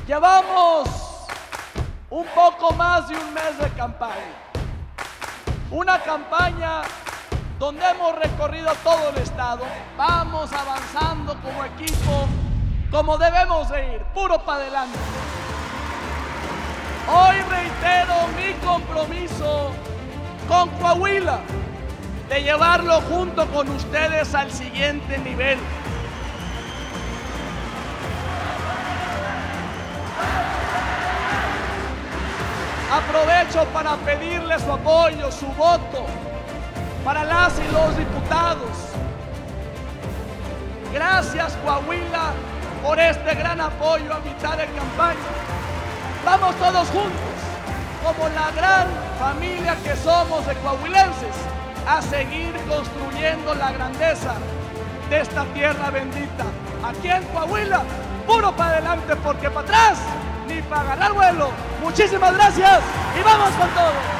Llevamos un poco más de un mes de campaña. Una campaña donde hemos recorrido todo el estado. Vamos avanzando como equipo, como debemos de ir, puro para adelante. Hoy reitero mi compromiso con Coahuila de llevarlo junto con ustedes al siguiente nivel. Aprovecho para pedirle su apoyo, su voto para las y los diputados. Gracias, Coahuila, por este gran apoyo a mitad de campaña. Vamos todos juntos, como la gran familia que somos de coahuilenses, a seguir construyendo la grandeza de esta tierra bendita. Aquí en Coahuila, puro para adelante, porque para atrás ni para ganar vuelo. Muchísimas gracias y vamos con todo.